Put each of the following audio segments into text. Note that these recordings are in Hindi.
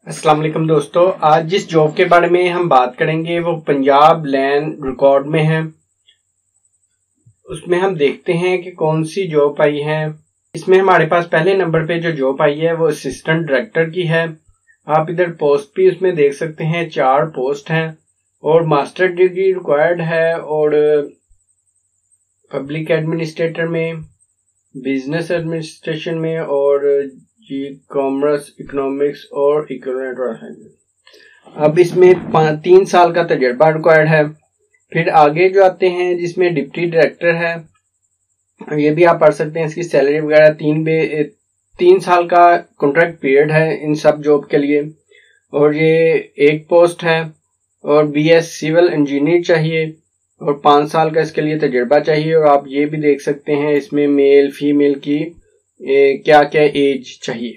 अस्सलाम वालेकुम दोस्तों, आज जिस जॉब के बारे में हम बात करेंगे वो पंजाब लैंड रिकॉर्ड में है। उसमें हम देखते हैं कि कौन सी जॉब आई है। इसमें हमारे पास पहले नंबर पे जो जॉब आई है वो असिस्टेंट डायरेक्टर की है। आप इधर पोस्ट भी उसमें देख सकते हैं, 4 पोस्ट हैं और मास्टर डिग्री रिक्वायर्ड है और पब्लिक एडमिनिस्ट्रेटर में, बिजनेस एडमिनिस्ट्रेशन में और कॉमर्स, इकोनॉमिक्स और इकोनॉमिक। अब इसमें 3 साल का तजर्बा रिक्वायर्ड है। फिर आगे जो आते हैं जिसमें डिप्टी डायरेक्टर है, ये भी आप पढ़ सकते हैं। इसकी सैलरी वगैरह 3 साल का कॉन्ट्रैक्ट पीरियड है इन सब जॉब के लिए और ये एक पोस्ट है और BS सिविल इंजीनियर चाहिए और 5 साल का इसके लिए तजर्बा चाहिए। और आप ये भी देख सकते हैं इसमें मेल फीमेल की क्या क्या एज चाहिए।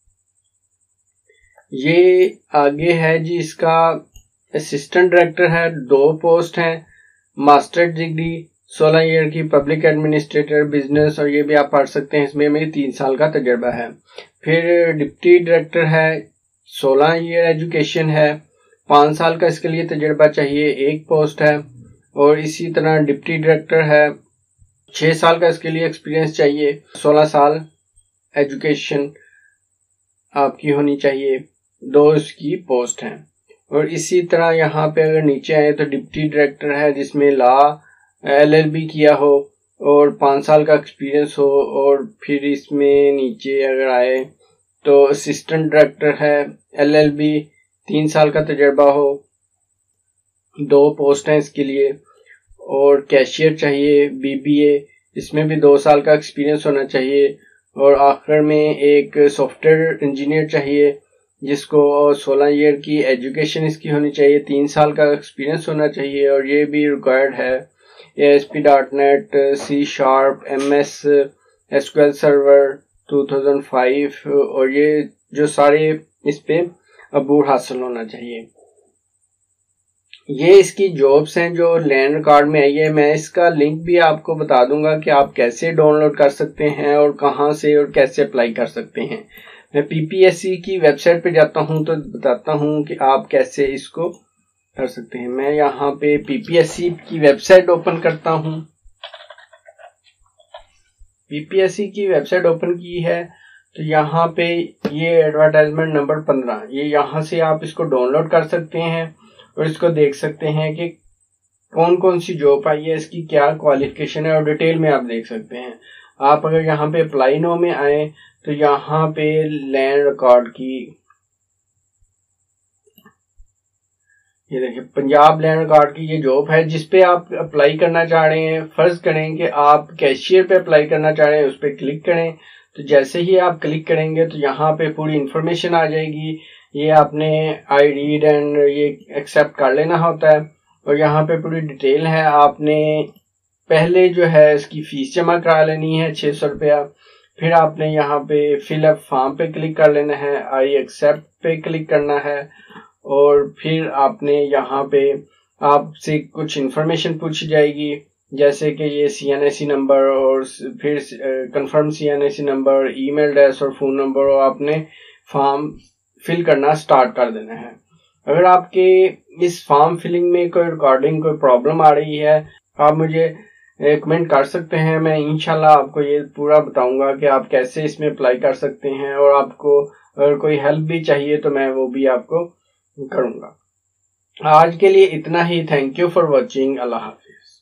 ये आगे है जी, इसका असिस्टेंट डायरेक्टर है, 2 पोस्ट हैं, मास्टर डिग्री 16 ईयर की, पब्लिक एडमिनिस्ट्रेटर बिजनेस, और ये भी आप पढ़ सकते हैं। इसमें मेरी 3 साल का तजर्बा है। फिर डिप्टी डायरेक्टर है, 16 ईयर एजुकेशन है, 5 साल का इसके लिए तजर्बा चाहिए, एक पोस्ट है। और इसी तरह डिप्टी डायरेक्टर है, 6 साल का इसके लिए एक्सपीरियंस चाहिए, 16 साल एजुकेशन आपकी होनी चाहिए, 2 इसकी पोस्ट हैं। और इसी तरह यहाँ पे अगर नीचे आए तो डिप्टी डायरेक्टर है जिसमें लॉ LLB किया हो और 5 साल का एक्सपीरियंस हो। और फिर इसमें नीचे अगर आए तो असिस्टेंट डायरेक्टर है, LLB 3 साल का तजर्बा हो, 2 पोस्ट हैं इसके लिए। और कैशियर चाहिए BBA, इसमें भी 2 साल का एक्सपीरियंस होना चाहिए। और आखिर में एक सॉफ्टवेयर इंजीनियर चाहिए जिसको 16 ईयर की एजुकेशन इसकी होनी चाहिए, 3 साल का एक्सपीरियंस होना चाहिए। और ये भी रिक्वायर्ड है ASP.NET, C#, MS SQL server 2005 और ये जो सारे इस पे अबूर हासिल होना चाहिए। ये इसकी जॉब्स हैं जो लैंड रिकॉर्ड में आई है। मैं इसका लिंक भी आपको बता दूंगा कि आप कैसे डाउनलोड कर सकते हैं और कहां से और कैसे अप्लाई कर सकते हैं। मैं PPSC की वेबसाइट पे जाता हूं तो बताता हूं कि आप कैसे इसको कर सकते हैं। मैं यहाँ पे PPSC की वेबसाइट ओपन करता हूं। PPSC की वेबसाइट ओपन की है तो यहाँ पे ये एडवर्टाइजमेंट नंबर 15, ये यहाँ से आप इसको डाउनलोड कर सकते हैं और इसको देख सकते हैं कि कौन कौन सी जॉब आई है, इसकी क्या क्वालिफिकेशन है और डिटेल में आप देख सकते हैं। आप अगर यहाँ पे अप्लाई नो में आए तो यहाँ पे लैंड रिकॉर्ड की, ये देखिए पंजाब लैंड रिकॉर्ड की ये जॉब है जिस पे आप अप्लाई करना चाह रहे हैं। फर्ज करें कि आप कैशियर पे अप्लाई करना चाह रहे हैं, उस पर क्लिक करें। तो जैसे ही आप क्लिक करेंगे तो यहाँ पे पूरी इंफॉर्मेशन आ जाएगी। ये आपने आई रीड एंड ये एक्सेप्ट कर लेना होता है और यहाँ पे पूरी डिटेल है। आपने पहले जो है इसकी फीस जमा करा लेनी है 600 रुपया। फिर आपने यहाँ पे फिलअप फॉर्म पे क्लिक कर लेना है, आई एक्सेप्ट पे क्लिक करना है और फिर आपने यहाँ पे आपसे कुछ इंफॉर्मेशन पूछी जाएगी जैसे कि ये CNIC नंबर और फिर confirm CNIC number, email address और फोन नंबर, और आपने फॉर्म फिल करना स्टार्ट कर देना है। अगर आपके इस फॉर्म फिलिंग में कोई रिकॉर्डिंग कोई प्रॉब्लम आ रही है आप मुझे कमेंट कर सकते हैं। मैं इंशाल्लाह आपको ये पूरा बताऊंगा कि आप कैसे इसमें अप्लाई कर सकते हैं और आपको अगर कोई हेल्प भी चाहिए तो मैं वो भी आपको करूंगा। आज के लिए इतना ही। Thank you for watching. अल्लाह हाफिज।